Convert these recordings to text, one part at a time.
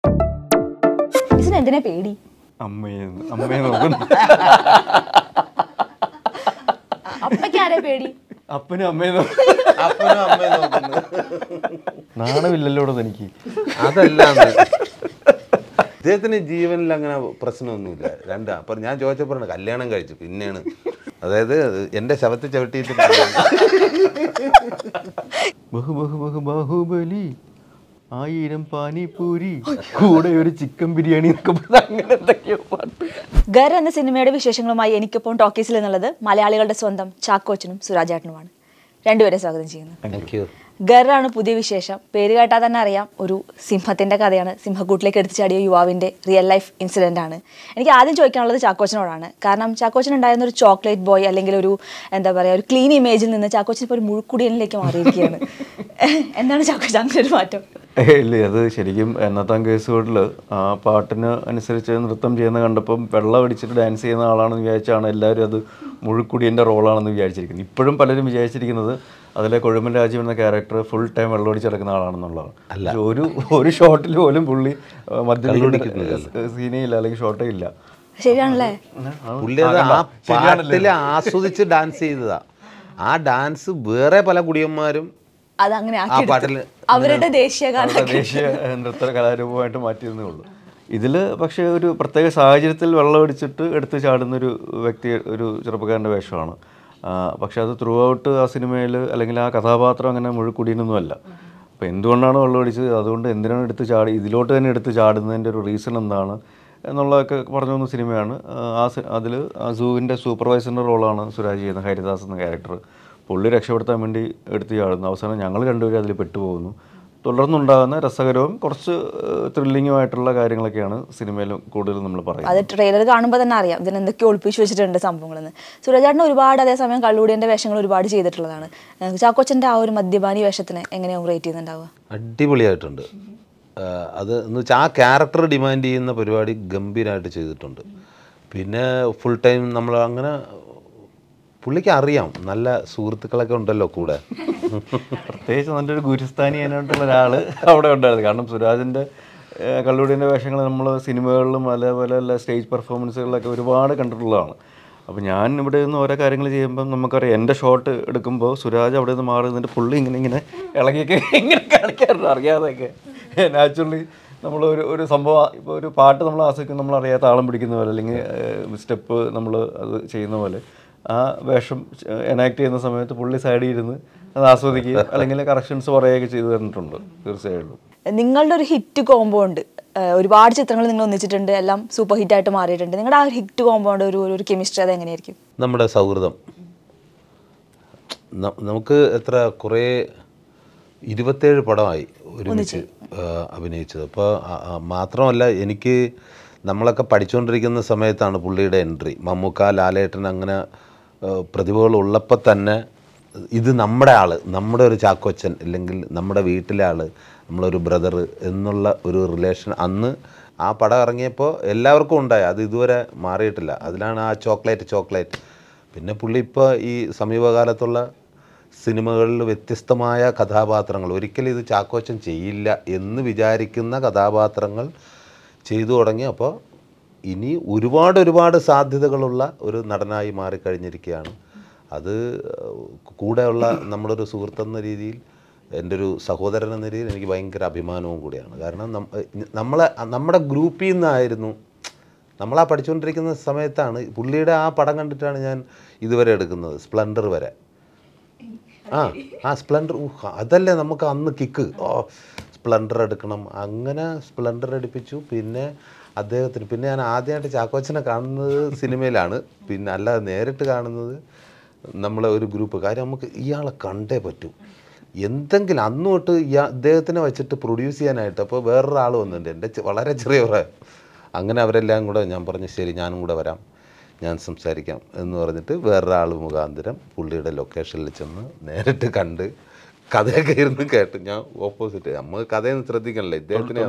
എന്തിനാ പേടി? അമ്മയെ നോക്കുന്നു. അപ്പക്കാരെ പേടി? അപ്പനും അമ്മയെ നോക്കുന്നു. നാണമില്ലല്ലോ എനിക്ക്. അതല്ലാന്ന് അദ്ദേഹത്തിന് ജീവനിൽ അങ്ങനെ പ്രശ്നമൊന്നുമില്ല. അപ്പം ഞാൻ ചോദിച്ചപ്പോഴാണ് കല്യാണം കഴിച്ചു പിന്നെയാണ്, അതായത് എൻ്റെ ശവത്തെ ചവിട്ടിയിട്ട് ബാഹുബലി 1000 പാനിപൂരി കൂടെ ഒരു ചിക്കൻ ബിരിയാണി അങ്ങനെ എന്തൊക്കെയോ പാട്ട്. ഗർ എന്ന സിനിമയുടെ വിശേഷങ്ങളുമായി എനിക്കിപ്പോൾ ടോക്കീസിൽ എന്നുള്ളത് മലയാളികളുടെ സ്വന്തം ചാക്കോച്ചനും സുരാജേട്ടനുമാണ്. രണ്ടുപേരെ സ്വാഗതം ചെയ്യുന്നു. ഗറാണ് പുതിയ വിശേഷം. പേര് കേട്ടാൽ തന്നെ അറിയാം, ഒരു സിംഹത്തിൻ്റെ കഥയാണ്. സിംഹക്കൂട്ടിലേക്ക് എടുത്തു ചാടിയ യുവാവിൻ്റെ റിയൽ ലൈഫ് ഇൻസിഡൻ്റ് ആണ്. എനിക്ക് ആദ്യം ചോദിക്കാനുള്ളത് ചാക്കോച്ചനോടാണ്. കാരണം ചാക്കോച്ചൻ ഉണ്ടായിരുന്ന ഒരു ചോക്ലേറ്റ് ബോയ് അല്ലെങ്കിൽ ഒരു എന്താ പറയുക ഒരു ക്ലീൻ ഇമേജിൽ നിന്ന് ചാക്കോച്ചൻ ഇപ്പോൾ ഒരു മുഴുക്കുടിയനിലേക്ക് മാറിയിരിക്കുകയാണ്. എന്താണ് ചാക്കോച്ചൻ അങ്ങനെ ഒരു മാറ്റം? ഇല്ലേ, അത് ശരിക്കും എന്നത്താം കേസുകളിൽ ആ പാട്ടിന് അനുസരിച്ച് നൃത്തം ചെയ്യുന്ന കണ്ടപ്പം വെള്ളം അടിച്ചിട്ട് ഡാൻസ് ചെയ്യുന്ന ആളാണെന്ന് വിചാരിച്ചാണ് എല്ലാവരും അത് മുഴുക്കുടിയൻ്റെ റോളാണെന്ന് വിചാരിച്ചിരിക്കുന്നത്. ഇപ്പോഴും പലരും വിചാരിച്ചിരിക്കുന്നത് അതിലെ കൊഴുമ്പൻ രാജീവ് എന്ന ക്യാരക്ടർ ഫുൾ ടൈം വെള്ളം അടിച്ച് കിടക്കുന്ന ആളാണെന്നുള്ളതാണ്. അല്ല, ഒരു ഷോട്ടിൽ പോലും പുള്ളി മദ്യപിക്കുന്ന സീനേ ഇല്ല, അല്ലെങ്കിൽ ഷോട്ടേ ഇല്ല. ശരിയാണല്ലേ? പുള്ളി അത് ആ പാട്ടിൽ ആസ്വദിച്ച് ഡാൻസ് ചെയ്തതാ. ആ ഡാൻസ് വേറെ പല കുടിയന്മാരും അതങ്ങനെ അവരുടെ ദേശീയ നൃത്ത കലാരൂപമായിട്ട് മാറ്റിയിരുന്നേ ഉള്ളൂ. ഇതിൽ പക്ഷേ ഒരു പ്രത്യേക സാഹചര്യത്തിൽ വെള്ളം അടിച്ചിട്ട് എടുത്ത് ചാടുന്നൊരു വ്യക്തി, ഒരു ചെറുപ്പക്കാരൻ്റെ വേഷമാണ്. പക്ഷെ അത് ത്രൂ ഔട്ട് ആ സിനിമയിൽ അല്ലെങ്കിൽ ആ കഥാപാത്രം അങ്ങനെ മുഴുക്കുടിയൊന്നുമല്ല. അപ്പോൾ എന്തുകൊണ്ടാണ് വെള്ളം അടിച്ചത്, അതുകൊണ്ട് എന്തിനാണ് എടുത്ത് ചാടി ഇതിലോട്ട് തന്നെ എടുത്ത് ചാടുന്നതിൻ്റെ ഒരു റീസൺ എന്താണ് എന്നുള്ളതൊക്കെ പറഞ്ഞു തന്ന സിനിമയാണ്. അതിൽ സൂവിൻ്റെ സൂപ്പർവൈസറിൻ്റെ റോളാണ് സുരാജ് ചെയ്യുന്ന ഹരിദാസ് എന്ന ക്യാരക്ടർ. പുള്ളി രക്ഷപ്പെടുത്താൻ വേണ്ടി എടുത്ത് ചാടുന്നു. അവസാനം ഞങ്ങൾ രണ്ടുപേരും അതിൽ പെട്ടുപോകുന്നു. തുടർന്നുണ്ടാകുന്ന രസകരവും കുറച്ച് ത്രില്ലിങ്ങുമായിട്ടുള്ള കാര്യങ്ങളൊക്കെയാണ് സിനിമയിൽ കൂടുതൽ നമ്മൾ പറയുന്നത്. അത് ട്രെയിലർ കാണുമ്പോൾ തന്നെ അറിയാം ഇതിന് എന്തൊക്കെ ഒളിപ്പിച്ച് വെച്ചിട്ടുണ്ട് സംഭവങ്ങളെന്ന്. സുരാജേട്ടൻ ഒരുപാട് അതേസമയം കള്ളുകൂടിയൻ്റെ വേഷങ്ങൾ ഒരുപാട് ചെയ്തിട്ടുള്ളതാണ്. ചാക്കോച്ചൻ്റെ ആ ഒരു മദ്യപാനി വേഷത്തിന് എങ്ങനെയാണ് റേറ്റ് ചെയ്യുന്നുണ്ടാവുക? അടിപൊളിയായിട്ടുണ്ട്. അത് എന്ന് വെച്ചാൽ ആ ക്യാരക്ടർ ഡിമാൻഡ് ചെയ്യുന്ന പരിപാടി ഗംഭീരമായിട്ട് ചെയ്തിട്ടുണ്ട്. പിന്നെ ഫുൾ ടൈം നമ്മൾ അങ്ങനെ പുള്ളിക്ക് അറിയാം, നല്ല സുഹൃത്തുക്കളൊക്കെ ഉണ്ടല്ലോ കൂടെ. പ്രത്യേകിച്ച് നല്ലൊരു ഗുരുസ്ഥാനി ആയിട്ടുള്ള ഒരാൾ അവിടെ ഉണ്ടായിരുന്നു. കാരണം സുരാജിൻ്റെ കള്ളുകൂടിയൻ്റെ വേഷങ്ങൾ നമ്മൾ സിനിമകളിലും അതേപോലെ സ്റ്റേജ് പെർഫോമൻസുകളിലൊക്കെ ഒരുപാട് കണ്ടിട്ടുള്ളതാണ്. അപ്പോൾ ഞാൻ ഇവിടെ നിന്ന് ഓരോ കാര്യങ്ങൾ ചെയ്യുമ്പം നമുക്കറിയാം, എൻ്റെ ഷോട്ട് എടുക്കുമ്പോൾ സുരാജ് അവിടെ നിന്ന് മാറി നിന്നിട്ട് പുള്ളി ഇങ്ങനെ ഇളകിയൊക്കെ ഇങ്ങനെ കാണിക്കാറുണ്ട് അറിയാതെയൊക്കെ. നാച്ചുറലി നമ്മൾ ഒരു സംഭവം, ഇപ്പോൾ ഒരു പാട്ട് നമ്മൾ ആസ്വദിക്കും, നമ്മളറിയാത്ത താളം പിടിക്കുന്ന പോലെ അല്ലെങ്കിൽ സ്റ്റെപ്പ് നമ്മൾ അത് ചെയ്യുന്ന പോലെ ആ വേഷം എനാക്ട് ചെയ്യുന്ന സമയത്ത് പുള്ളി സൈഡിൽ ഇരുന്ന് അത് ആസ്വദിക്കുക അല്ലെങ്കിൽ കറക്ഷൻസ് പറയുകയൊക്കെ ചെയ്തു തന്നിട്ടുണ്ട്. തീർച്ചയായിട്ടും നിങ്ങളുടെ ഒരു ഹിറ്റ് കോംബോ ഉണ്ട്. ഒരുപാട് ചിത്രങ്ങൾ നിങ്ങൾ ഒന്നിച്ചിട്ടുണ്ട്, എല്ലാം സൂപ്പർ ഹിറ്റായിട്ട് മാറിയിട്ടുണ്ട്. നിങ്ങളുടെ ആ ഒരു ഹിറ്റ് കോംബോണ്ട് ഒരു കെമിസ്ട്രി അത് എങ്ങനെയായിരിക്കും? നമ്മുടെ സൗഹൃദം. നമുക്ക് കുറേ 27 പടമായി ഒരുമിച്ച് അഭിനയിച്ചത്. അപ്പോൾ മാത്രമല്ല, എനിക്ക് നമ്മളൊക്കെ പഠിച്ചുകൊണ്ടിരിക്കുന്ന സമയത്താണ് പുള്ളിയുടെ എൻട്രി. മമ്മൂക്ക, ലാലേട്ടൻ അങ്ങനെ പ്രതിഭകൾ ഉള്ളപ്പോൾ തന്നെ ഇത് നമ്മുടെ ആൾ, നമ്മുടെ ഒരു ചാക്കോച്ചൻ, അല്ലെങ്കിൽ നമ്മുടെ വീട്ടിലെ ആൾ, നമ്മളൊരു ബ്രദർ എന്നുള്ള ഒരു റിലേഷൻ അന്ന് ആ പടം ഇറങ്ങിയപ്പോൾ എല്ലാവർക്കും ഉണ്ടായി. അത് ഇതുവരെ മാറിയിട്ടില്ല. അതിലാണ് ആ ചോക്ലേറ്റ്. പിന്നെ പുള്ളി ഇപ്പോൾ ഈ സമീപകാലത്തുള്ള സിനിമകളിൽ വ്യത്യസ്തമായ കഥാപാത്രങ്ങൾ, ഒരിക്കലും ഇത് ചാക്കോച്ചൻ ചെയ്യില്ല എന്ന് വിചാരിക്കുന്ന കഥാപാത്രങ്ങൾ ചെയ്തു തുടങ്ങി. അപ്പോൾ ഇനി ഒരുപാട് സാധ്യതകളുള്ള ഒരു നടനായി മാറിക്കഴിഞ്ഞിരിക്കുകയാണ്. അത് കൂടെയുള്ള നമ്മളൊരു സുഹൃത്തെന്ന രീതിയിൽ, എൻ്റെ ഒരു സഹോദരൻ എന്ന രീതിയിൽ എനിക്ക് ഭയങ്കര അഭിമാനവും കൂടിയാണ്. കാരണം നമ്മുടെ ഗ്രൂപ്പിൽ നിന്നായിരുന്നു, നമ്മളാ പഠിച്ചുകൊണ്ടിരിക്കുന്ന സമയത്താണ് പുള്ളിയുടെ ആ പടം കണ്ടിട്ടാണ് ഞാൻ ഇതുവരെ എടുക്കുന്നത്, സ്പ്ലെൻഡർ വരെ. സ്പ്ലെൻഡർ അതല്ലേ നമുക്ക് അന്ന് കിക്ക്, സ്പ്ലെൻഡർ എടുക്കണം, അങ്ങനെ സ്പ്ലെൻഡർ എടുപ്പിച്ചു. പിന്നെ അദ്ദേഹത്തിന് ഞാൻ ആദ്യമായിട്ട് ചാക്കോച്ചനെ കാണുന്നത് സിനിമയിലാണ്, പിന്നെ അല്ലാതെ നേരിട്ട് കാണുന്നത് നമ്മളെ ഒരു ഗ്രൂപ്പ്. കാര്യം നമുക്ക് ഇയാളെ കണ്ടേ പറ്റൂ, എന്തെങ്കിലും അന്ന് തൊട്ട് അദ്ദേഹത്തിനെ വെച്ചിട്ട് പ്രൊഡ്യൂസ് ചെയ്യാനായിട്ട്. അപ്പോൾ വേറൊരാൾ വന്നിട്ടുണ്ട്, എൻ്റെ വളരെ ചെറിയ അങ്ങനെ അവരെല്ലാം കൂടെ ഞാൻ പറഞ്ഞു ശരി ഞാനും കൂടെ വരാം, ഞാൻ സംസാരിക്കാം എന്ന് പറഞ്ഞിട്ട് വേറൊരാൾ മുഖാന്തരം പുള്ളിയുടെ ലൊക്കേഷനിൽ ചെന്ന് നേരിട്ട് കണ്ട് കഥയൊക്കെ ഇരുന്ന് കേട്ട്. ഞാൻ ഓപ്പോസിറ്റ്, നമ്മൾ കഥയൊന്നും ശ്രദ്ധിക്കണല്ലേ, ഇദ്ദേഹത്തിന്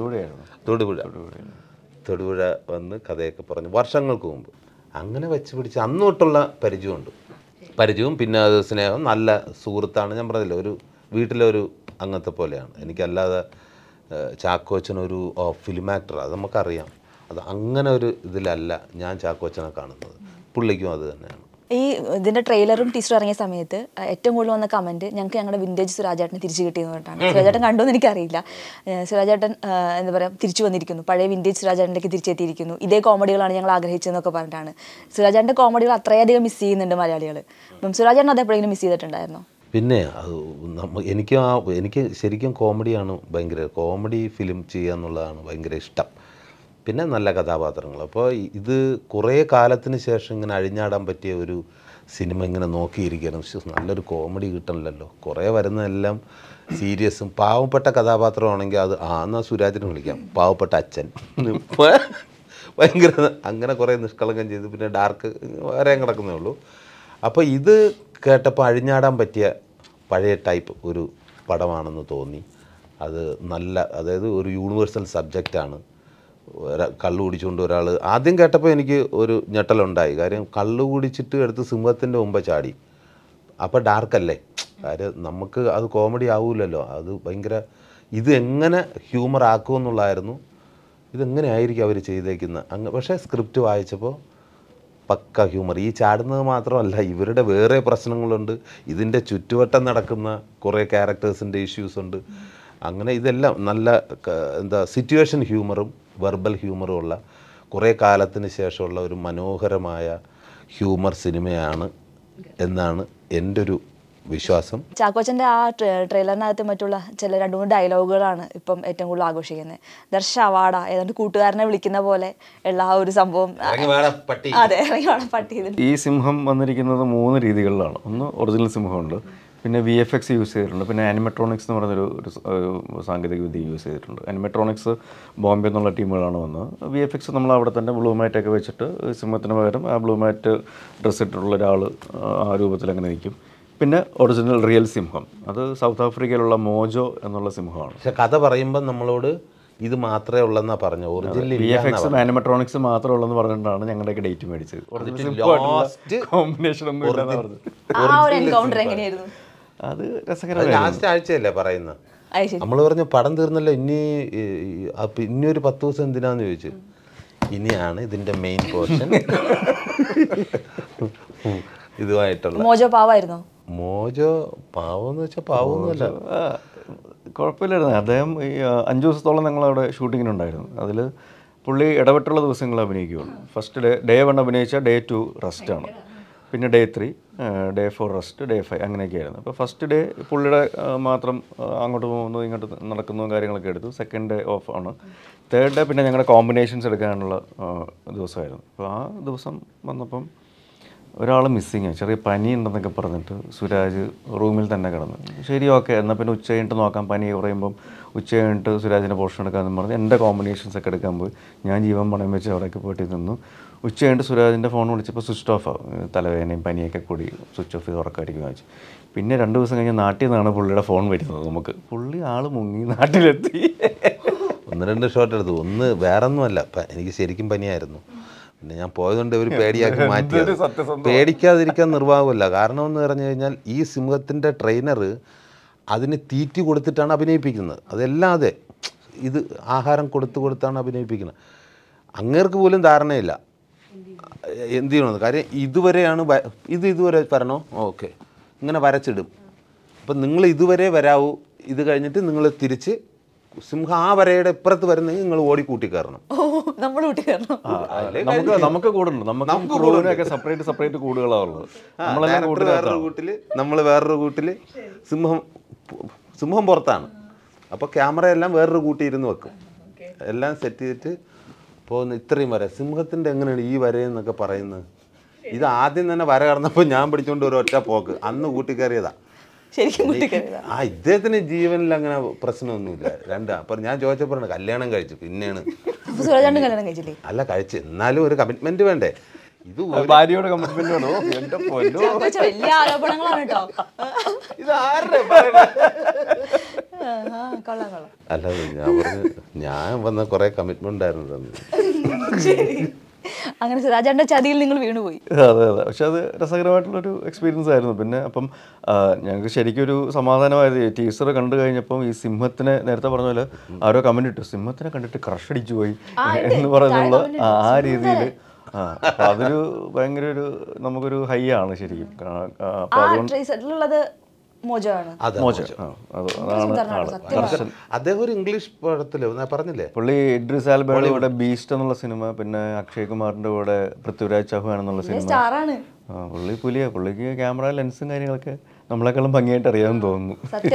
തൊടുപുഴ വന്ന് കഥയൊക്കെ പറഞ്ഞു വർഷങ്ങൾക്ക് മുമ്പ്. അങ്ങനെ വെച്ച് പിടിച്ച് അന്ന് തൊട്ടുള്ള പരിചയവും പിന്നെ അത് സ്നേഹം, നല്ല സുഹൃത്താണ്. ഞാൻ പറഞ്ഞില്ല, ഒരു വീട്ടിലൊരു അംഗത്തെ പോലെയാണ്. എനിക്കല്ലാതെ ചാക്കോച്ചനൊരു ഫിലിം ആക്ടർ, അത് നമുക്കറിയാം. അത് അങ്ങനെ ഒരു ഇതിലല്ല ഞാൻ ചാക്കോച്ചനെ കാണുന്നത്. പുള്ളിക്കും അത് തന്നെയാണ്. ഈ ഇതിന്റെ ട്രെയിലറും ടീച്ചറും ഇറങ്ങിയ സമയത്ത് ഏറ്റവും കൂടുതൽ വന്ന കമന്റ് ഞങ്ങൾക്ക് ഞങ്ങളുടെ വിന്റേജ് സുരാജേട്ടനെ തിരിച്ചു കിട്ടിയെന്ന് പറഞ്ഞിട്ടാണ്. സുരാജേട്ടൻ കണ്ടോന്ന് എനിക്കറിയില്ല. സുരാജേട്ടൻ എന്താ പറയുക തിരിച്ചു വന്നിരിക്കുന്നു, പഴയ വിന്റേജ് സുരാജേട്ടനിലേക്ക് തിരിച്ചെത്തിയിരിക്കുന്നു, ഇതേ കോമഡികളാണ് ഞങ്ങൾ ആഗ്രഹിച്ചതെന്നൊക്കെ പറഞ്ഞിട്ടാണ്. സുരാജേട്ടൻ്റെ കോമഡികൾ അത്രയധികം മിസ് ചെയ്യുന്നുണ്ട് മലയാളികൾ. അപ്പം സുരാജേട്ടൻ അത് എപ്പോഴെങ്കിലും മിസ് ചെയ്തിട്ടുണ്ടായിരുന്നോ? പിന്നെ അത് എനിക്ക് ശരിക്കും കോമഡിയാണ് ഭയങ്കര, കോമഡി ഫിലിം ചെയ്യുക എന്നുള്ളതാണ് ഭയങ്കര ഇഷ്ടം. പിന്നെ നല്ല കഥാപാത്രങ്ങൾ. അപ്പോൾ ഇത് കുറേ കാലത്തിന് ശേഷം ഇങ്ങനെ അഴിഞ്ഞാടാൻ പറ്റിയ ഒരു സിനിമ ഇങ്ങനെ നോക്കിയിരിക്കണം. നല്ലൊരു കോമഡി കിട്ടണില്ലല്ലോ. കുറേ വരുന്നതെല്ലാം സീരിയസും പാവപ്പെട്ട കഥാപാത്രമാണെങ്കിൽ അത് എന്നാൽ സുരാജിനെ വിളിക്കാം, പാവപ്പെട്ട അച്ഛൻ ഭയങ്കര അങ്ങനെ കുറേ നിഷ്കളങ്കം ചെയ്ത് പിന്നെ ഡാർക്ക് വരെ കിടക്കുന്നേ ഉള്ളൂ. അപ്പോൾ ഇത് കേട്ടപ്പോൾ അഴിഞ്ഞാടാൻ പറ്റിയ പഴയ ടൈപ്പ് ഒരു പടമാണെന്ന് തോന്നി. അത് നല്ല, അതായത് ഒരു യൂണിവേഴ്സൽ സബ്ജക്റ്റാണ്. കള്ളു കുടിച്ചുകൊണ്ട് ഒരാൾ, ആദ്യം കേട്ടപ്പോൾ എനിക്ക് ഒരു ഞെട്ടലുണ്ടായി. കാര്യം കള്ളു കുടിച്ചിട്ട് എടുത്ത് സിംഹത്തിൻ്റെ മുമ്പ് ചാടി. അപ്പോൾ ഡാർക്കല്ലേ, കാര്യം നമുക്ക് അത് കോമഡി ആവില്ലല്ലോ. അത് ഭയങ്കര, ഇത് എങ്ങനെ ഹ്യൂമർ ആക്കുമെന്നുള്ളതായിരുന്നു. ഇതെങ്ങനെ ആയിരിക്കും അവർ ചെയ്തേക്കുന്നത്. പക്ഷേ സ്ക്രിപ്റ്റ് വായിച്ചപ്പോൾ പക്ക ഹ്യൂമർ. ഈ ചാടുന്നത് മാത്രമല്ല, ഇവരുടെ വേറെ പ്രശ്നങ്ങളുണ്ട്, ഇതിൻ്റെ ചുറ്റുവട്ടം നടക്കുന്ന കുറേ ക്യാരക്ടേഴ്സിൻ്റെ ഇഷ്യൂസുണ്ട്. അങ്ങനെ ഇതെല്ലാം നല്ല എന്താ സിറ്റുവേഷൻ ഹ്യൂമറും വെർബൽ ഹ്യൂമറും ഉള്ള കുറേ കാലത്തിന് ശേഷമുള്ള ഒരു മനോഹരമായ ഹ്യൂമർ സിനിമയാണ് എന്നാണ് എൻ്റെ ഒരു വിശ്വാസം. ചാക്കോച്ചൻ്റെ ആ ട്രെയിലറിനകത്ത് മറ്റുള്ള ചില 2-3 ഡയലോഗുകളാണ് ഇപ്പം ഏറ്റവും കൂടുതൽ ആഘോഷിക്കുന്നത്. ദർശ അവാർഡ ഏതാണ്ട് കൂട്ടുകാരനെ വിളിക്കുന്ന പോലെ ഉള്ള ആ ഒരു സംഭവം. അതെ, ഇറങ്ങി വേണം പട്ടി. ഈ സിംഹം വന്നിരിക്കുന്നത് 3 രീതികളിലാണ്. ഒന്ന് ഒറിജിനൽ സിംഹമുണ്ട്, പിന്നെ VFX യൂസ് ചെയ്തിട്ടുണ്ട്, പിന്നെ ആനിമെട്രോണിക്സ് എന്ന് പറയുന്നൊരു സാങ്കേതിക വിദ്യ യൂസ് ചെയ്തിട്ടുണ്ട്. ആനിമെട്രോണിക്സ് ബോംബെ എന്നുള്ള ടീമുകളാണ് വന്നത്. VFX നമ്മൾ അവിടെ തന്നെ ബ്ലൂ മാറ്റൊക്കെ വെച്ചിട്ട് സിംഹത്തിന് പകരം ആ ബ്ലൂ മാറ്റ് ഡ്രസ്സ് ഇട്ടിട്ടുള്ള ഒരാൾ ആ രൂപത്തിൽ അങ്ങനെ നിൽക്കും. പിന്നെ ഒറിജിനൽ റിയൽ സിംഹം അത് സൗത്ത് ആഫ്രിക്കയിലുള്ള മോജോ എന്നുള്ള സിംഹമാണ്. പക്ഷെ കഥ പറയുമ്പോൾ നമ്മളോട് ഇത് മാത്രമേ ഉള്ളെന്നാണ് പറഞ്ഞത്. ഒറിജിനൽ VFX ആനിമെട്രോണിക്സ് മാത്രമേ ഉള്ളെന്ന് പറഞ്ഞിട്ടാണ് ഞങ്ങളുടെ ഡേറ്റ് മേടിച്ചത്. കോമ്പിനേഷൻ ഒന്നും ഇല്ലെന്ന് പറഞ്ഞു. അത് രസകരമാണ്. ലാസ്റ്റ് ആഴ്ചയല്ലേ പറയുന്നത്. നമ്മൾ പറഞ്ഞു പടം തീർന്നല്ലോ, ഇനി ഒരു 10 ദിവസം എന്തിനാന്ന് ചോദിച്ചു. ഇനിയാണ് ഇതിന്റെ മെയിൻ പോർഷൻ. ഇതുമായിട്ടുള്ള മോജോ പാവായിരുന്നോ? മോജോ പാവെന്ന് വെച്ചാൽ പാവൊന്നുമല്ല, കുഴപ്പമില്ലായിരുന്നു. അദ്ദേഹം ഈ 5 ദിവസത്തോളം ഞങ്ങളവിടെ ഷൂട്ടിങ്ങിനുണ്ടായിരുന്നു. അതിൽ പുള്ളി ഇടപെട്ടുള്ള ദിവസങ്ങൾ അഭിനയിക്കുകയുള്ളൂ. ഫസ്റ്റ് ഡേ 1 അഭിനയിച്ച ഡേ 2 റെസ്റ്റാണ്, പിന്നെ ഡേ 3, ഡേ 4 റെസ്റ്റ്, ഡേ 5 അങ്ങനെയൊക്കെയായിരുന്നു. അപ്പോൾ ഫസ്റ്റ് ഡേ പുള്ളിയുടെ മാത്രം അങ്ങോട്ട് പോകുന്നു ഇങ്ങോട്ട് നടക്കുന്നു കാര്യങ്ങളൊക്കെ എടുത്തു. സെക്കൻഡ് ഡേ ഓഫ് ആണ്. തേർഡ് ഡേ പിന്നെ ഞങ്ങളുടെ കോമ്പിനേഷൻസ് എടുക്കാനുള്ള ദിവസമായിരുന്നു. അപ്പോൾ ആ ദിവസം വന്നപ്പം ഒരാൾ മിസ്സിങ്, ചെറിയ പനി ഉണ്ടെന്നൊക്കെ പറഞ്ഞിട്ട് സുരാജ് റൂമിൽ തന്നെ കിടന്നു. ശരി, ഓക്കെ, എന്നാൽ പിന്നെ ഉച്ച കഴിഞ്ഞിട്ട് നോക്കാം. പനി കുറയുമ്പം ഉച്ച കഴിഞ്ഞിട്ട് സുരാജിൻ്റെ പോർഷൻ എടുക്കാമെന്ന് പറഞ്ഞ് എൻ്റെ കോമ്പിനേഷൻസ് ഒക്കെ എടുക്കാൻ പോയി. ഞാൻ ജീവൻ പണയം വെച്ച് അവിടെയൊക്കെ പോയിട്ട് നിന്നു. ഉച്ച കഴിഞ്ഞിട്ട് സുരാജിൻ്റെ ഫോൺ വിളിച്ചപ്പോൾ സ്വിച്ച് ഓഫ് ആവും. തലവേദനയും പനിയൊക്കെ കൂടി സ്വിച്ച് ഓഫ് ചെയ്ത് ഉറക്കായിരിക്കും വെച്ച്. പിന്നെ 2 ദിവസം കഴിഞ്ഞ് നാട്ടിൽ നിന്നാണ് പുള്ളിയുടെ ഫോൺ വരുന്നത് നമുക്ക്. പുള്ളി ആൾ മുങ്ങി നാട്ടിലെത്തി. 1-2 ഷോട്ട് എടുത്തു. ഒന്ന് വേറൊന്നുമല്ല, എനിക്ക് ശരിക്കും പനിയായിരുന്നു. പിന്നെ ഞാൻ പോയതുകൊണ്ട് ഒരു പേടിയാക്കി മാറ്റിയത്. പേടിക്കാതിരിക്കാൻ നിർവാഹമില്ല. കാരണം എന്ന് പറഞ്ഞു കഴിഞ്ഞാൽ ഈ സിംഹത്തിൻ്റെ ട്രെയിനർ അതിന് തീറ്റി കൊടുത്തിട്ടാണ് അഭിനയിപ്പിക്കുന്നത്. അതല്ലാതെ ഇത് ആഹാരം കൊടുത്താണ് അഭിനയിപ്പിക്കുന്നത്. അങ്ങേർക്ക് പോലും ധാരണയില്ല എന്ത് ചെയ്യണമെന്ന്. കാര്യം ഇതുവരെയാണ് ഇതുവരെ വരണോ, ഓക്കെ, ഇങ്ങനെ വരച്ചിടും. അപ്പം നിങ്ങൾ ഇതുവരെ വരാവൂ, ഇത് കഴിഞ്ഞിട്ട് നിങ്ങൾ തിരിച്ച് സിംഹം ആ വരയുടെ ഇപ്പുറത്ത് വരുന്നെങ്കിൽ നിങ്ങൾ ഓടി കൂട്ടി കയറണം. നമുക്ക് കൂടുണ്ട്, നമുക്ക് സെപ്പറേറ്റ് കൂടുകളാണുള്ളത്. നമ്മൾ വേറൊരു കൂട്ടിൽ സിംഹം പുറത്താണ്. അപ്പോൾ ക്യാമറയെല്ലാം വേറൊരു കൂട്ടി ഇരുന്ന് വെക്കും. എല്ലാം സെറ്റ് ചെയ്തിട്ട് പോകുന്ന ഇത്രയും വര. സിംഹത്തിൻ്റെ എങ്ങനെയാണ് ഈ വരയെന്നൊക്കെ പറയുന്നത്. ഇത് ആദ്യം തന്നെ വര കടന്നപ്പോൾ ഞാൻ പിടിച്ചുകൊണ്ട് ഒരു ഒറ്റ പോക്ക് അന്ന് കൂട്ടിക്കയറിയതാ. ഇദ്ദേഹത്തിന് ജീവനിൽ അങ്ങനെ പ്രശ്നമൊന്നുമില്ല. അപ്പം ഞാൻ ചോദിച്ചപ്പോഴാണ് കല്യാണം കഴിച്ചു. പിന്നെയാണ് അല്ല കഴിച്ച്, എന്നാലും ഒരു കമ്മിറ്റ്മെന്റ് വേണ്ടേ. ഇത് ഭാര്യയോട് കമ്മിറ്റ്മെന്റ് വേണോ? വലിയ ആരോപണങ്ങളാണ് കേട്ടോ. അല്ല, ഞാൻ വന്ന കുറെ കമ്മിറ്റ്മെന്റ് ആയിരുന്നു. അങ്ങനെ സുരാജേട്ടൻ്റെ ചതിയിൽ നിങ്ങൾ വീണുപോയി. അതെ അതെ, പക്ഷെ അത് രസകരമായിട്ടുള്ളൊരു എക്സ്പീരിയൻസ് ആയിരുന്നു. പിന്നെ അപ്പം ഞങ്ങൾക്ക് ശരിക്കും ഒരു സമാധാനമായത് ടീച്ചർ കണ്ടു കഴിഞ്ഞപ്പം ഈ സിംഹത്തിനെ നേരത്തെ പറഞ്ഞ പോലെ ആരോ കമന്റ് ഇട്ടു, സിംഹത്തിനെ കണ്ടിട്ട് ക്രഷ് അടിച്ചു പോയി എന്ന് പറഞ്ഞുള്ള ആ രീതിയിൽ. അപ്പം അതൊരു ഭയങ്കര ഒരു നമുക്കൊരു ഹൈ ആണ് ശരിക്കും. അപ്പം അതുകൊണ്ട് മോജോ ആണ്. അദ്ദേഹം ഒരു ഇംഗ്ലീഷ് പടത്തില് പറഞ്ഞില്ലേ, പുള്ളി ഇദ്രിസ് എൽബയുടെ കൂടെ ബീസ്റ്റ് എന്നുള്ള സിനിമ, പിന്നെ അക്ഷയ് കുമാറിന്റെ കൂടെ പൃഥ്വിരാജ് ചൗഹാൻ എന്നുള്ള സിനിമ. പുള്ളി പുള്ളിക്ക് ക്യാമറ ലെൻസും കാര്യങ്ങളൊക്കെ നമ്മളെക്കാളും ഭംഗിയായിട്ട് അറിയാമെന്ന് തോന്നുന്നു.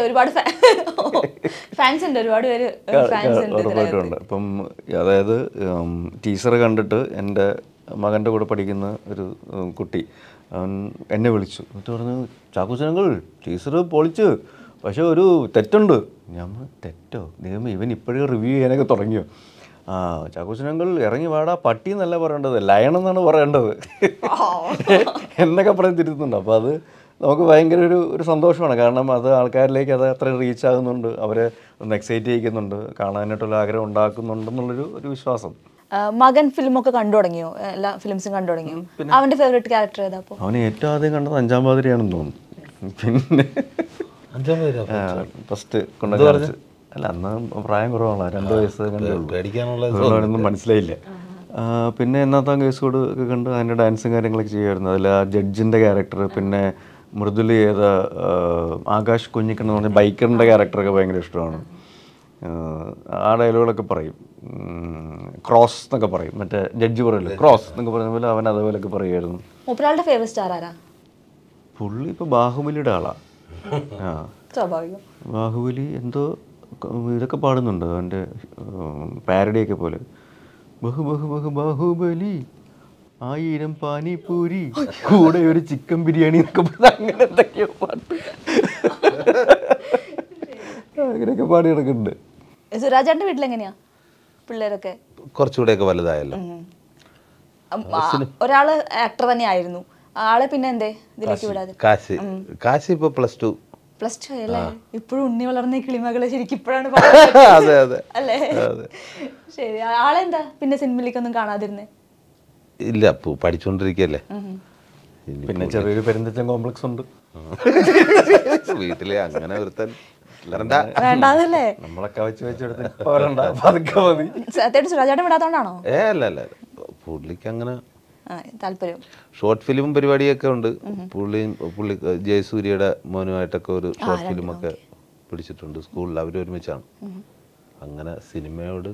ഉറപ്പായിട്ടുണ്ട്. ഇപ്പം അതായത് ടീച്ചർ കണ്ടിട്ട് എൻ്റെ മകൻ്റെ കൂടെ പഠിക്കുന്ന ഒരു കുട്ടി അവൻ എന്നെ വിളിച്ചു, എന്നിട്ട് പറഞ്ഞു, ചാക്കോച്ചനങ്ങൾ ടീച്ചർ പൊളിച്ച്, പക്ഷെ ഒരു തെറ്റുണ്ട്. ഞാൻ തെറ്റോ ദൈവം, ഇവൻ ഇപ്പോഴും റിവ്യൂ ചെയ്യാനൊക്കെ തുടങ്ങിയോ? ചാക്കോച്ചനങ്ങൾ ഇറങ്ങി വാടാ പട്ടി എന്നല്ല പറയേണ്ടത്, ലയൺ എന്നാണ് പറയേണ്ടത് എന്നൊക്കെ പറഞ്ഞ് തിരുത്തുന്നുണ്ട്. അപ്പോൾ അത് നമുക്ക് ഭയങ്കര ഒരു സന്തോഷമാണ്. കാരണം അത് ആൾക്കാരിലേക്ക് അത് അത്ര റീച്ച് ആകുന്നുണ്ട്, അവരെ ഒന്ന് എക്സൈറ്റ് ചെയ്യിക്കുന്നുണ്ട്, കാണാനായിട്ടുള്ള ആഗ്രഹം ഉണ്ടാക്കുന്നുണ്ടെന്നുള്ളൊരു വിശ്വാസം. മകൻ ഫിലിമൊക്കെ കണ്ടു തുടങ്ങിയോ? എല്ലാ ഫിലിംസും കണ്ടു തുടങ്ങിയോ? അവന്റെ ഫേവറേറ്റ് ക്യാരക്ടർ ഏതാ? അവന് ഏറ്റവും ആദ്യം കണ്ടത് 5-ാം പാതിരയാണെന്ന് തോന്നുന്നു. പിന്നെ ഫസ്റ്റ് കൊണ്ടുവന്ന് അല്ല, അന്ന് പ്രായം കുറവാണ്, 2 വയസ്സ് കണ്ടുള്ളൂ, മനസ്സിലായില്ല. പിന്നെ എന്നാത്താം കേസോട് ഒക്കെ കണ്ട് അതിൻ്റെ ഡാൻസും കാര്യങ്ങളൊക്കെ ചെയ്യുമായിരുന്നു. അതിൽ ആ ജഡ്ജിൻ്റെ ക്യാരക്ടർ, പിന്നെ മൃദുലി ഏതാ ആകാശ് കുഞ്ഞിക്കണ്ണ എന്ന് പറഞ്ഞ ബൈക്കറിൻ്റെ ക്യാരക്ടറൊക്കെ ഭയങ്കര ഇഷ്ടമാണ്. ആ ഡയലോഗുകളൊക്കെ പറയും, ക്രോസ് എന്നൊക്കെ പറയും, മറ്റേ ജഡ്ജി പറയല്ലോ ക്രോസ് എന്നൊക്കെ പറയുന്ന പോലെ അവൻ അതുപോലെയൊക്കെ പറയുമായിരുന്നു. മൂപ്പരാളുടെ ഫേവറേറ്റ് സ്റ്റാർ ആരാ? പുള്ളി ഇപ്പോൾ ബാഹുബലിയുടെ ആളാ. ബാഹുബലി എന്തോ ഇതൊക്കെ പാടുന്നുണ്ട്, അവൻ്റെ പാരഡിയൊക്കെ പോലെ. ബഹു ബഹു ബഹു ബാഹുബലി 1000 പാനിപൂരി കൂടെ ഒരു ചിക്കൻ ബിരിയാണി എന്നൊക്കെ പറഞ്ഞ അങ്ങനെ എന്തൊക്കെയോ പാട്ട് അങ്ങനെയൊക്കെ പാടി കിടക്കുന്നുണ്ട്. സുരാജേട്ടൻ്റെ വീട്ടിലെങ്ങനെയാ പിള്ളേരൊക്കെ? കുറച്ചുകൂടെയൊക്കെ വലുതായല്ലോ. ഒരാള് ആക്ടർ തന്നെ ആയിരുന്നു, ആളെ പിന്നെ എന്തേ ഇതിലേക്ക് വിടാതെ? കാശി ഇപ്പൊ +2 അല്ലേ? ഇപ്പോഴും ഉണ്ണി വളർന്ന കിളിമകളെ ശരിക്കും ഇപ്പോഴാണ് അല്ലേ? ശരി, ആളെന്താ പിന്നെ സിനിമയിലേക്കൊന്നും കാണാതിരുന്നേ? ഇല്ല, പഠിച്ചോണ്ടിരിക്കല്ലേ. പിന്നെ ചെറിയൊരു പെരുന്തച്ചൻ കോംപ്ലക്സ് ഉണ്ട് വീട്ടിലെ. അങ്ങനെ ഒരുത്തൻ വേണ്ടാതല്ലേ നമ്മളൊക്കെ വെച്ചെടുത്ത് സുരാജേട്ടൻ വിടാത്തോണ്ടാണോ? അല്ല, പുള്ളിക്ക് അങ്ങനെ താല്പര്യം. ഷോർട്ട് ഫിലിമും പരിപാടിയൊക്കെ ഉണ്ട്. പുള്ളി ജയസൂര്യയുടെ മോനുമായിട്ടൊക്കെ ഒരു ഷോർട്ട് ഫിലിമൊക്കെ പിടിച്ചിട്ടുണ്ട് സ്കൂളിൽ, അവർ ഒരുമിച്ചാണ്. അങ്ങനെ സിനിമയോട്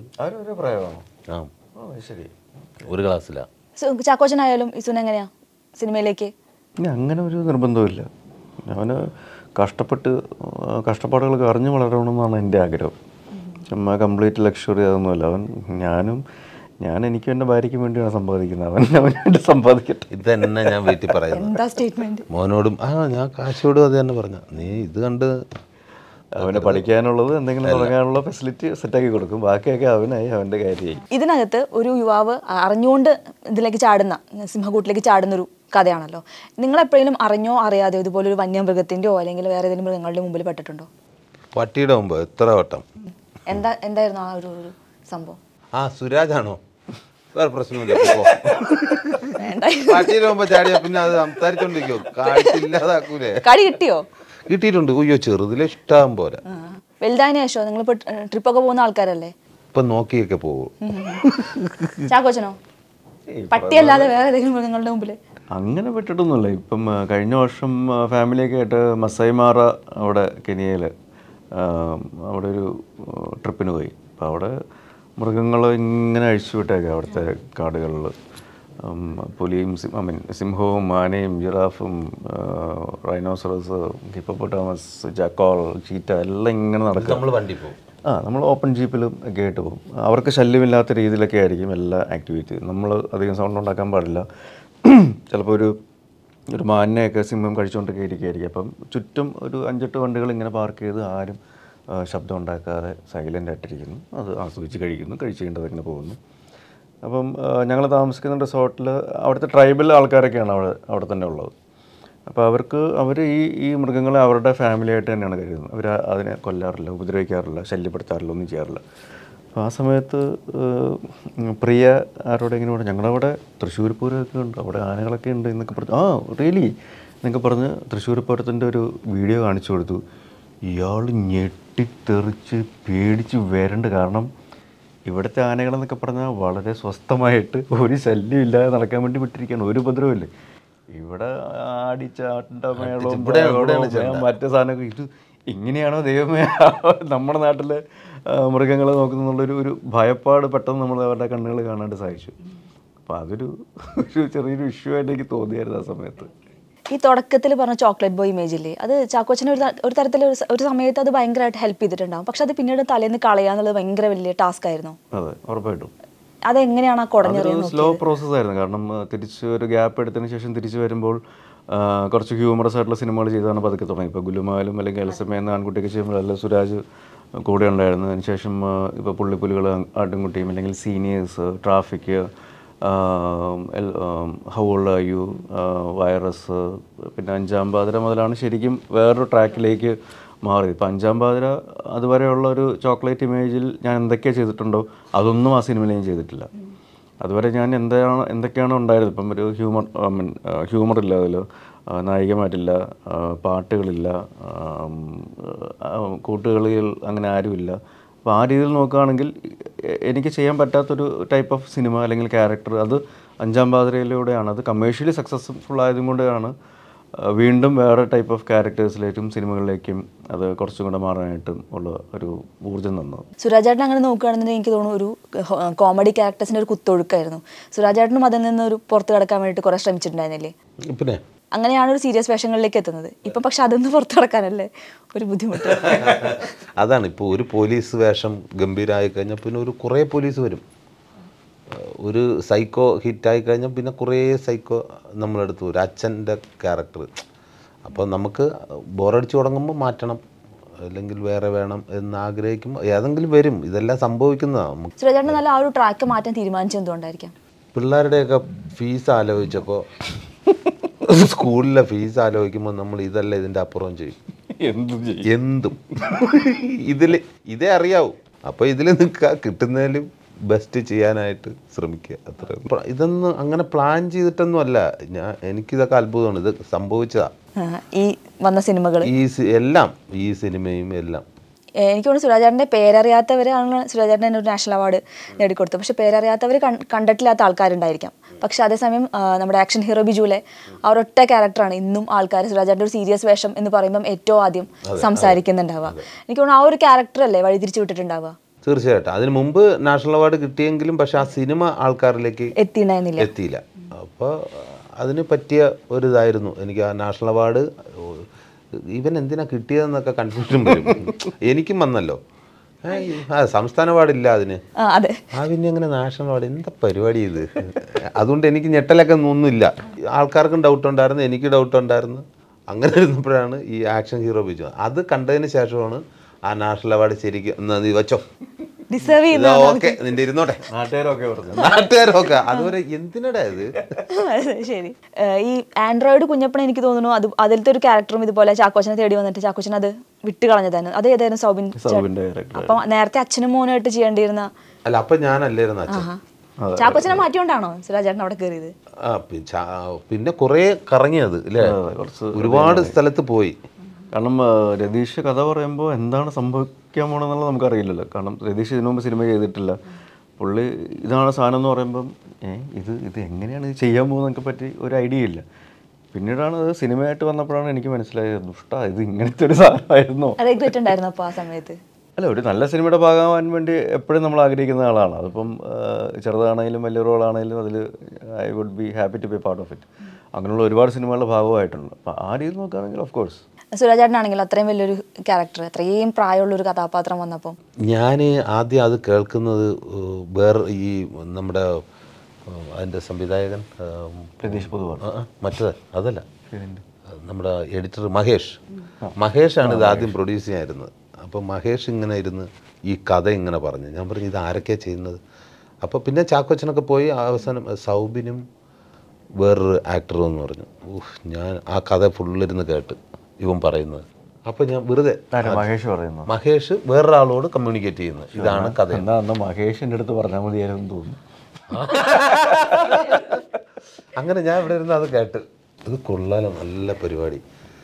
ഒരു ക്ലാസ്സിലാണ്. ചാക്കോച്ചനായാലും ഇസുന എങ്ങനെയാ സിനിമയിലേക്ക്? അങ്ങനെ ഒരു നിർബന്ധമില്ല. അവന് കഷ്ടപ്പാടുകളൊക്കെ അറിഞ്ഞു വളരണമെന്നാണ് എൻ്റെ ആഗ്രഹം. ചുമ്മാ കംപ്ലീറ്റ് ലക്ഷറി അതൊന്നുമല്ല. ഞാൻ എനിക്കും എൻ്റെ ഭാര്യയ്ക്കും വേണ്ടിയാണ് സമ്പാദിക്കുന്നത്. അവന് വേണ്ടി സമ്പാദിക്കട്ടെ. ഇത് തന്നെ ഞാൻ വീട്ടിൽ പറയുന്നത് മോനോടും. ഞാൻ കാശോടും അത് തന്നെ പറഞ്ഞ, നീ ഇത് കണ്ട് അവന് പഠിക്കാനുള്ളത് എന്തെങ്കിലും തുടങ്ങാനുള്ള ഫെസിലിറ്റി സെറ്റാക്കി കൊടുക്കും, ബാക്കിയൊക്കെ അവനായി അവൻ്റെ കാര്യമായി. ഇതിനകത്ത് ഒരു യുവാവ് അറിഞ്ഞുകൊണ്ട് ഇതിലേക്ക് ചാടുന്ന, സിംഹക്കൂട്ടിലേക്ക് ചാടുന്നൊരു കഥയാണല്ലോ. നിങ്ങളെപ്പോഴും അറിഞ്ഞോ അറിയാതെയോ ഇതുപോലൊരു വന്യമൃഗത്തിൻ്റെയോ അല്ലെങ്കിൽ വേറെ ഏതെങ്കിലും മൃഗങ്ങളുടെ മുമ്പിൽ പെട്ടിട്ടുണ്ടോ? പട്ടിയുടെ മുമ്പ് എത്ര വട്ടം. എന്തായിരുന്നു ആ ഒരു സംഭവം? സുരാജാണോ? വേറെ പ്രശ്നമില്ല. പട്ടിയുടെ മുമ്പ് ചാടിയ പിന്നെ അത് സംസാരിച്ചോണ്ടിരിക്കോ? കാട്ടില്ലാതാക്കൂലേ? കടി കിട്ടിയോ? കിട്ടിയിട്ടുണ്ട്. അയ്യോ, ചെറുതിലെ ഇഷ്ടം പോലെ. വലുതായതിനു ശേഷം നിങ്ങളിപ്പോ ട്രിപ്പൊക്കെ പോകുന്ന ആൾക്കാരല്ലേ? ഇപ്പൊ നോക്കിയൊക്കെ പോകും. ചാക്കോച്ചനോ? പട്ടിയല്ലാതെ വേറെ ഏതെങ്കിലും മൃഗങ്ങളുടെ മുമ്പിൽ അങ്ങനെ പെട്ടിട്ടൊന്നുമില്ല. ഇപ്പം കഴിഞ്ഞ വർഷം ഫാമിലിയൊക്കെ ആയിട്ട് മസൈമാറ അവിടെ കെനിയയിൽ അവിടെ ഒരു ട്രിപ്പിന് പോയി. അപ്പോൾ അവിടെ മൃഗങ്ങൾ ഇങ്ങനെ അഴിച്ചു വിട്ടേക്കാം അവിടുത്തെ കാടുകളിൽ. പുലിയും സിംഹവും ആനയും ജിറാഫും റൈനോസറസ് ഹിപ്പോപ്പൊട്ടാമസ് ജാക്കോൾ ചീറ്റ എല്ലാം ഇങ്ങനെ നടക്കും. നമ്മൾ ഓപ്പൺ ജീപ്പിലും ഒക്കെ ആയിട്ട് പോകും. അവർക്ക് ശല്യമില്ലാത്ത രീതിയിലൊക്കെ ആയിരിക്കും എല്ലാ ആക്ടിവിറ്റി. നമ്മൾ അധികം സൗണ്ട് ഉണ്ടാക്കാൻ പാടില്ല. ചിലപ്പോൾ ഒരു മാനിനെയൊക്കെ സിംഹം കഴിച്ചുകൊണ്ടൊക്കെ ഇരിക്കുകയായിരിക്കും. അപ്പം ചുറ്റും ഒരു 5-8 വണ്ടികൾ ഇങ്ങനെ പാർക്ക് ചെയ്ത് ആരും ശബ്ദം ഉണ്ടാക്കാതെ സൈലൻ്റ് ആയിട്ടിരിക്കുന്നു. അത് ആസ്വദിച്ച് കഴിക്കുന്നു, കഴിച്ച് കഴിഞ്ഞിട്ട് അതിങ്ങനെ പോകുന്നു. അപ്പം ഞങ്ങൾ താമസിക്കുന്ന റിസോർട്ടിൽ അവിടുത്തെ ട്രൈബൽ ആൾക്കാരൊക്കെയാണ് അവിടെ തന്നെ ഉള്ളത്. അപ്പോൾ അവർ ഈ മൃഗങ്ങളെ അവരുടെ ഫാമിലിയായിട്ട് തന്നെയാണ് കരുതുന്നത്. അവർ അതിനെ കൊല്ലാറില്ല, ഉപദ്രവിക്കാറില്ല, ശല്യപ്പെടുത്താറില്ല, ഒന്നും ചെയ്യാറില്ല. അപ്പോൾ ആ സമയത്ത് പ്രിയ ആരോടെങ്കിലും പറഞ്ഞു ഞങ്ങളവിടെ തൃശ്ശൂർ പൂരമൊക്കെ ഉണ്ട്, അവിടെ ആനകളൊക്കെ ഉണ്ട് എന്നൊക്കെ പറഞ്ഞു. ആ റിയലി എന്നൊക്കെ പറഞ്ഞ് തൃശ്ശൂർ പൂരത്തിൻ്റെ ഒരു വീഡിയോ കാണിച്ചു കൊടുത്തു. ഇയാൾ ഞെട്ടിത്തെറിച്ച് പേടിച്ച് വരണ്ട്. കാരണം ഇവിടുത്തെ ആനകളെന്നൊക്കെ പറഞ്ഞാൽ വളരെ സ്വസ്ഥമായിട്ട് ഒരു ശല്യം ഇല്ലാതെ നടക്കാൻ വേണ്ടി വിട്ടിരിക്കുകയാണ്, ഒരു ഉപദ്രവമില്ല. ഇവിടെ ആടിച്ചാട്ടമേളവും മറ്റേ സാധനമൊക്കെ. ഇത് ഇങ്ങനെയാണോ ദൈവമേ നമ്മുടെ നാട്ടിലെ മൃഗങ്ങളെ നോക്കുന്നുള്ളൊരു ഭയപ്പാട് പെട്ടെന്ന് നമ്മൾ അവരുടെ കണ്ണുകൾ കാണാണ്ട് സാധിച്ചു. അപ്പോൾ അതൊരു ചെറിയൊരു ഇഷ്യൂ ആയിട്ട് എനിക്ക് തോന്നിയായിരുന്നു ആ സമയത്ത്. ഈ തുടക്കത്തിൽ പറഞ്ഞ ചോക്ലേറ്റ് ബോയ് ഇമേജ് ഇല്ലേ, അത് ചാക്കോച്ചനെ ഒരു തരത്തിൽ ഒരു സമയത്ത് അത് ഭയങ്കരമായിട്ട് ഹെൽപ്പ് ചെയ്തിട്ടുണ്ടാകും. പക്ഷെ അത് പിന്നീട് തലേന്ന് കളയാന്നുള്ളത് ഭയങ്കര വലിയ ടാസ്ക് ആയിരുന്നു. അതെ, ഉറപ്പായിട്ടും. അതെങ്ങനെയാണ് ആ കുടഞ്ഞറിയുന്നത്? സ്ലോ പ്രോസസ് ആയിരുന്നു. കാരണം തിരിച്ച് ഒരു ഗ്യാപ്പ് എടുത്തതിന് ശേഷം തിരിച്ചു വരുമ്പോൾ കുറച്ച് ഹ്യൂമറസ് ആയിട്ടുള്ള സിനിമകൾ ചെയ്താണ് പതുക്കെ തുടങ്ങി. ഇപ്പോൾ ഗുലുമാലും അല്ലെങ്കിൽ എൽസമ്മ എന്ന ആൺകുട്ടിയൊക്കെ ചെയ്യുമ്പോൾ അല്ല സുരാജ് കൂടെ ഉണ്ടായിരുന്നു. അതിനുശേഷം ഇപ്പോൾ പുള്ളിപ്പുലികൾ ആട്ടിൻകുട്ടിയും അല്ലെങ്കിൽ seniors, traffic, how old are you, virus, പിന്നെ അഞ്ചാം പാതിര മുതലാണ് ശരിക്കും വേറൊരു ട്രാക്കിലേക്ക് മാറി. ഇപ്പം അഞ്ചാം പാതിര അതുവരെയുള്ള ഒരു ചോക്ലേറ്റ് ഇമേജിൽ ഞാൻ എന്തൊക്കെയാണ് ചെയ്തിട്ടുണ്ടോ അതൊന്നും ആ സിനിമയിൽ ഞാൻ ചെയ്തിട്ടില്ല. അതുവരെ ഞാൻ എന്തൊക്കെയാണോ ഉണ്ടായിരുന്നത്. ഇപ്പം ഒരു ഹ്യൂമറില്ല, അതിൽ നായികമാരില്ല, പാട്ടുകളില്ല, കൂട്ടുകളികൾ അങ്ങനെ ആരുമില്ല. അപ്പോൾ ആ രീതിയിൽ നോക്കുകയാണെങ്കിൽ എനിക്ക് ചെയ്യാൻ പറ്റാത്തൊരു ടൈപ്പ് ഓഫ് സിനിമ അല്ലെങ്കിൽ ക്യാരക്ടർ അത് അഞ്ചാം പാതിരയിലൂടെയാണ്. അത് കമേഴ്ഷ്യലി സക്സസ്ഫുൾ ആയതും കൊണ്ടാണ് വീണ്ടും വേറെ ടൈപ്പ് ഓഫ് ക്യാരക്ടേഴ്സിലേക്കും സിനിമകളിലേക്കും അത് കുറച്ചും കൂടെ മാറാനായിട്ടും ഉള്ള ഒരു ഊർജ്ജം തന്നത്. സുരാജേട്ടൻ അങ്ങനെ നോക്കുകയാണെന്നുണ്ടെങ്കിൽ എനിക്ക് തോന്നുന്നു ഒരു കോമഡി ക്യാരക്ടേഴ്സിൻ്റെ ഒരു കുത്തൊഴുക്കായിരുന്നു. സുരാജേട്ടനും അതിൽ നിന്ന് ഒരു പുറത്ത് കിടക്കാൻ വേണ്ടിയിട്ട് കുറേ ശ്രമിച്ചിട്ടുണ്ടായിരുന്നില്ലേ? പിന്നെ അങ്ങനെയാണ് ഒരു സീരിയസ് വേഷങ്ങളിലേക്ക് എത്തുന്നത്. ഇപ്പം പക്ഷെ അതൊന്ന് പുറത്ത് കിടക്കാനല്ലേ ഒരു ബുദ്ധിമുട്ട്. അതാണ് ഇപ്പോൾ ഒരു പോലീസ് വേഷം ഗംഭീരമായി കഴിഞ്ഞാൽ പിന്നെ ഒരു കുറേ പോലീസ് വരും. ഒരു സൈക്കോ ഹിറ്റായി കഴിഞ്ഞാൽ പിന്നെ കുറേ സൈക്കോ നമ്മളെടുത്ത് വരും. അച്ഛൻ്റെ ക്യാരക്ടർ. അപ്പോൾ നമുക്ക് ബോറടിച്ച് തുടങ്ങുമ്പോൾ മാറ്റണം, അല്ലെങ്കിൽ വേറെ വേണം എന്ന് ആഗ്രഹിക്കുമ്പോൾ ഏതെങ്കിലും വരും. ഇതെല്ലാം സംഭവിക്കുന്നതാണ്. സുരാജേട്ടൻ നല്ല ആ ഒരു ട്രാക്ക് മാറ്റാൻ തീരുമാനിച്ചത് എന്തുകൊണ്ടായിരിക്കാം? പിള്ളേരുടെയൊക്കെ ഫീസ് ആലോചിച്ചപ്പോൾ സ്കൂളിലെ ഫീസ് ആലോചിക്കുമ്പോൾ നമ്മൾ ഇതല്ല ഇതിൻ്റെ അപ്പുറം ചെയ്യും, എന്തും ഇതേ അറിയാവൂ. അപ്പോൾ ഇതിൽ നിൽക്കുക, കിട്ടുന്നതിലും ബെസ്റ്റ് ചെയ്യാനായിട്ട് ശ്രമിക്കുക, അത്ര. ഇതൊന്നും അങ്ങനെ പ്ലാൻ ചെയ്തിട്ടൊന്നും അല്ല. എനിക്കിതൊക്കെ അത്ഭുതമാണ്. ഇത് സംഭവിച്ചതാ. ഈ വന്ന സിനിമകൾ എല്ലാം, ഈ സിനിമയും എല്ലാം. എനിക്ക് തോന്നുന്നു സുരാജേട്ടൻ്റെ പേരറിയാത്തവരാണ് സുരാജേട്ടൻ ഒരു നാഷണൽ അവാർഡ് നേടിക്കൊടുത്തത്. പക്ഷെ പേരറിയാത്തവർ കണ്ടിട്ടില്ലാത്ത ആൾക്കാരുണ്ടായിരിക്കാം. പക്ഷെ അതേസമയം നമ്മുടെ ആക്ഷൻ ഹീറോ ബിജുവിലെ ആ ഒരൊറ്റ ക്യാരക്ടറാണ് ഇന്നും ആൾക്കാർ സുരാജേട്ടൻ്റെ ഒരു സീരിയസ് വേഷം എന്ന് പറയുമ്പം ഏറ്റവും ആദ്യം സംസാരിക്കുന്നുണ്ടാവുക. എനിക്ക് തോന്നുന്നു ആ ഒരു ക്യാരക്ടറല്ലേ വഴിതിരിച്ചു വിട്ടിട്ടുണ്ടാവുക. തീർച്ചയായിട്ടും. അതിന് മുമ്പ് നാഷണൽ അവാർഡ് കിട്ടിയെങ്കിലും പക്ഷെ ആ സിനിമ ആൾക്കാരിലേക്ക് എത്തിയില്ല. അപ്പോൾ അതിന് പറ്റിയ ഒരിതായിരുന്നു എനിക്ക് ആ നാഷണൽ അവാർഡ്. ഇവൻ എന്തിനാ കിട്ടിയതെന്നൊക്കെ കൺഫ്യൂഷൻ വരും. എനിക്കും വന്നല്ലോ. സംസ്ഥാന അവാർഡില്ല അതിന്. പിന്നെ എങ്ങനെ നാഷണൽ അവാർഡ്? എന്താ പരിപാടി ഇത്? അതുകൊണ്ട് എനിക്ക് ഞെട്ടലൊക്കെ ഒന്നുമില്ല. ആൾക്കാർക്കും ഡൗട്ട് ഉണ്ടായിരുന്നു, എനിക്ക് ഡൗട്ട് ഉണ്ടായിരുന്നു. അങ്ങനെ ഇരുന്നപ്പോഴാണ് ഈ ആക്ഷൻ ഹീറോ ബിജു. അത് കണ്ടതിന് ശേഷമാണ് ആ നാഷണൽ അവാർഡ് ശരിക്കും വെച്ചോ, ഓക്കെ നിന്റെ ഇരുന്നോട്ടെ, നാട്ടുകാരൊക്കെ അതുവരെ എന്തിനടാ ഇത്. ശരി. ഈ ആൻഡ്രോയിഡ് കുഞ്ഞപ്പനെ എനിക്ക് തോന്നുന്നു അതിലത്തെ ഒരു ക്യാരക്ടറും ഇതുപോലെ ചാക്കോച്ചനെ തേടി വന്നിട്ട് ചാക്കോച്ചൻ അത് വിട്ടുകളഞ്ഞതാണ്. അത് ഏതായിരുന്നു? സൗബിൻ. അപ്പൊ നേരത്തെ അച്ഛനും മോനായിട്ട് ചെയ്യേണ്ടിയിരുന്ന അല്ല, അപ്പൊ ഞാനല്ലായിരുന്നു അച്ഛൻ. ചാക്കോച്ചനെ മാറ്റിയോണ്ടാണോ സുരാജേട്ടൻ അവിടെ കയറിയത്? പിന്നെ കുറെ കറങ്ങിയത് അല്ലേ, ഒരുപാട് സ്ഥലത്ത് പോയി. കാരണം രതീഷ് കഥ പറയുമ്പോൾ എന്താണ് സംഭവിക്കാൻ പോകണമെന്നുള്ളത് നമുക്കറിയില്ലല്ലോ. കാരണം രതീഷ് ഇതിനു മുമ്പ് സിനിമ ചെയ്തിട്ടില്ല. പുള്ളി ഇതാണ് സാധനം എന്ന് പറയുമ്പം ഇത് എങ്ങനെയാണ് ഇത് ചെയ്യാൻ പോകുന്നതിനെ പറ്റി ഒരു ഐഡിയ ഇല്ല. പിന്നീടാണ് അത് സിനിമയായിട്ട് വന്നപ്പോഴാണ് എനിക്ക് മനസ്സിലായത്, ദുഷ്ട ഇത് ഇങ്ങനത്തെ ഒരു സാധനമായിരുന്നോ. അല്ല, ഒരു നല്ല സിനിമയുടെ ഭാഗമാകാൻ വേണ്ടി എപ്പോഴും നമ്മൾ ആഗ്രഹിക്കുന്ന ആളാണ്. അതിപ്പം ചെറുതാണെങ്കിലും വലിയ റോളാണെങ്കിലും അതിൽ I would be happy to be part of it. അങ്ങനെയുള്ള ഒരുപാട് സിനിമകളുടെ ഭാഗമായിട്ടുണ്ട്. അപ്പം ആ രീതിയിൽ നോക്കുകയാണെങ്കിൽ ഓഫ് കോഴ്സ് സുരാജേട്ടനാണെങ്കിൽ അത്രയും വലിയൊരു ക്യാരക്ടർ, അത്രയും പ്രായമുള്ളൊരു കഥാപാത്രം വന്നപ്പോൾ ഞാൻ ആദ്യം അത് കേൾക്കുന്നത് വേറെ ഈ നമ്മുടെ അതിൻ്റെ സംവിധായകൻ രതീഷ് പൊതുവാണ്. മറ്റേത് അതല്ല, നമ്മുടെ എഡിറ്റർ മഹേഷാണ് ഇത് ആദ്യം പ്രൊഡ്യൂസ് ചെയ്യാനിരുന്നത്. അപ്പോൾ മഹേഷ് ഇങ്ങനെ ഇരുന്ന് ഈ കഥ ഇങ്ങനെ പറഞ്ഞു. ഞാൻ പറഞ്ഞു ഇത് ആരൊക്കെയാണ് ചെയ്യുന്നത്? അപ്പോൾ പിന്നെ ചാക്കോച്ചനൊക്കെ പോയി അവസാനം സൗബിനും വേറൊരു ആക്ടറും എന്ന് പറഞ്ഞു. ഞാൻ ആ കഥ ഫുള്ളിരുന്ന് കേട്ട് ഇവൻ പറയുന്നത് അപ്പോൾ ഞാൻ വെറുതെ മഹേഷ് പറയുന്നു, മഹേഷ് വേറൊരാളോട് കമ്മ്യൂണിക്കേറ്റ് ചെയ്യുന്നത്, ഇതാണ് കഥ. എന്താ അന്ന് മഹേഷിൻ്റെ അടുത്ത് പറഞ്ഞാൽ മതിയായിരുന്നു തോന്നുന്നു. അങ്ങനെ ഞാൻ ഇവിടെ ഇരുന്ന് അത് കേട്ട്, ഇത് കൊള്ളാലോ, നല്ല പരിപാടി.